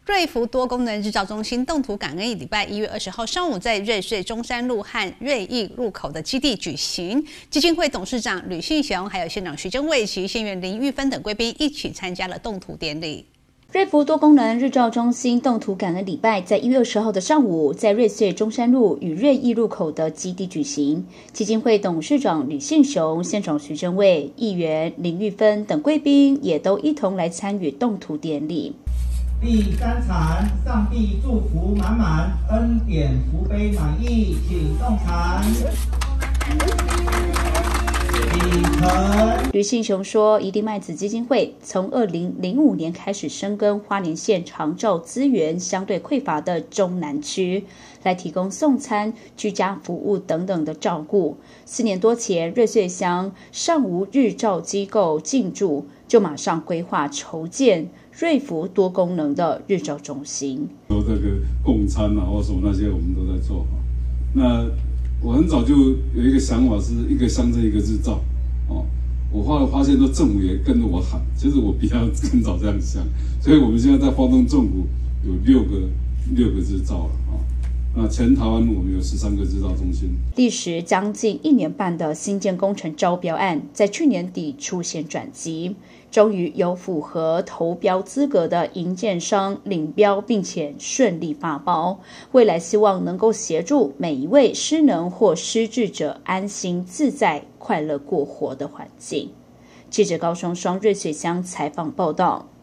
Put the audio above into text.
瑞福多功能日照中心动土感恩礼拜1月20号上午在瑞穗中山路和瑞义路口的基地举行，基金会董事长吕信雄、还有县长徐祯卫及县员林玉芬等贵宾一起参加了动土典礼。 瑞福多功能日照中心动土感恩礼拜在1月20号的上午，在瑞穗中山路与瑞义路口的基地举行。基金会董事长吕信雄、县长徐祯卫、议员林玉芬等贵宾也都一同来参与动土典礼。 第三禅，上帝祝福满满，恩典福杯满溢，请动禅。 吕信雄说，一地麦子基金会从2005年开始深耕花莲县长照资源相对匮乏的中南区，来提供送餐、居家服务等等的照顾。4年多前，瑞穗乡尚无日照机构进驻，就马上规划筹建瑞福多功能的日照中心。 说这个供餐啊，或什么那些我们都在做。那我很早就有一个想法，是一个乡镇一个日照。我后来发现，说政府也跟着我喊，其实我比较更早这样想，所以我们现在在花东纵谷有六个日照了那全台湾我们有13个日照中心。 历时将近1年半的新建工程招标案，在去年底出现转机，终于有符合投标资格的营建商领标，并且顺利发包。未来希望能够协助每一位失能或失智者安心自在、快乐过活的环境。记者高雄双瑞穗乡采访报道。